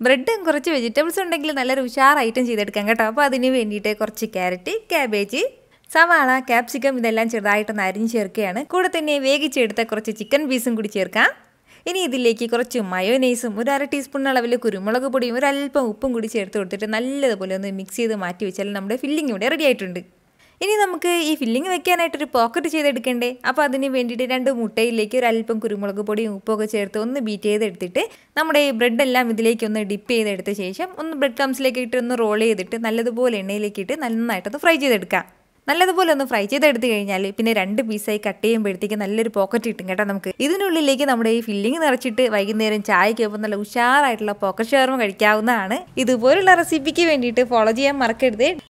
ബ്രെഡും കുറച്ച് വെജിറ്റബിൾസ് ഉണ്ടെങ്കിൽ നല്ലൊരു ഉഷാർ ഐറ്റം ചെയ്തെടുക്കാം കേട്ടോ. അപ്പോൾ അതിന് വേണ്ടിയിട്ട് കുറച്ച് ക്യാരറ്റ്, ക്യാബേജ്, സവാള, ക്യാപ്സിക്കം ഇതെല്ലാം ചെറുതായിട്ടൊന്ന് അരിഞ്ഞ് ചേർക്കുകയാണ്. കൂടെ തന്നെ വേവിച്ചെടുത്ത കുറച്ച് ചിക്കൻ പീസും കൂടി ചേർക്കാം. ഇനി ഇതിലേക്ക് കുറച്ച് മയോനൈസും 1/2 ടീസ്പൂൺ അളവിൽ കുരുമുളക് പൊടിയും ഒരല്പം ഉപ്പും കൂടി ചേർത്ത് കൊടുത്തിട്ട് നല്ലതുപോലെ ഒന്ന് മിക്സ് ചെയ്ത് മാറ്റി വെച്ചാൽ നമ്മുടെ ഫില്ലിംഗ് ഇവിടെ റെഡി ആയിട്ടുണ്ട്. ഇനി നമുക്ക് ഈ ഫില്ലിംഗ് വെക്കാനായിട്ടൊരു പോക്കറ്റ് ചെയ്തെടുക്കണ്ടേ. അപ്പോൾ അതിന് വേണ്ടിയിട്ട് 2 മുട്ടയിലേക്ക് ഒരല്പം കുരുമുളക് പൊടിയും ഉപ്പൊക്കെ ചേർത്ത് ഒന്ന് ബീറ്റ് ചെയ്തെടുത്തിട്ട് നമ്മുടെ ഈ ബ്രെഡെല്ലാം ഇതിലേക്ക് ഒന്ന് ഡിപ്പ് ചെയ്തെടുത്ത ശേഷം ഒന്ന് ബ്രെഡ് ക്രംസിലേക്ക് ഇട്ട് ഒന്ന് റോൾ ചെയ്തിട്ട് നല്ലതുപോലെ എണ്ണയിലേക്ക് ഇട്ട് നന്നായിട്ടൊന്ന് ഫ്രൈ ചെയ്തെടുക്കാം. നല്ലതുപോലെ ഒന്ന് ഫ്രൈ ചെയ്തെടുത്ത് കഴിഞ്ഞാൽ പിന്നെ 2 പീസായി കട്ട് ചെയ്യുമ്പോഴത്തേക്ക് നല്ലൊരു പോക്കറ്റ് കിട്ടും കേട്ടോ. നമുക്ക് ഇതിനുള്ളിലേക്ക് നമ്മുടെ ഈ ഫില്ലിംഗ് നിറച്ചിട്ട് വൈകുന്നേരം ചായക്കൊപ്പം നല്ല ഉഷാറായിട്ടുള്ള പോക്കറ്റ് ഷവർമ കഴിക്കാവുന്നതാണ്. ഇതുപോലുള്ള റെസിപ്പിക്ക് വേണ്ടിയിട്ട് ഫോളോ ചെയ്യാൻ മറക്കരുത്.